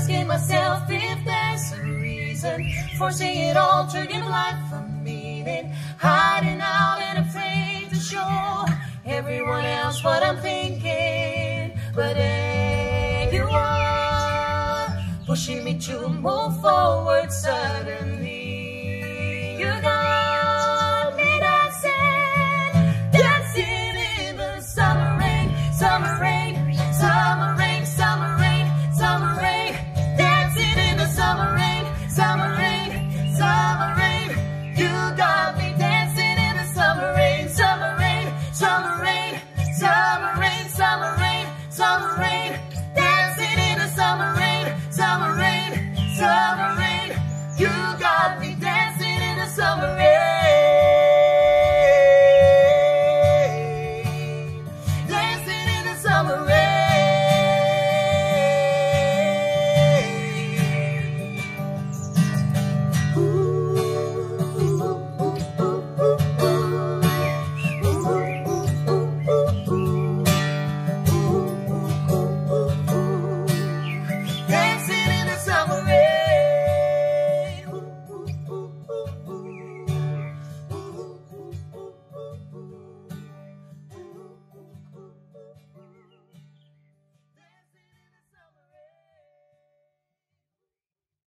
asking myself if there's a reason, forcing it all to give life a meaning, hiding out and afraid to show everyone else what I'm thinking. But there you are, pushing me to move forward. Suddenly you got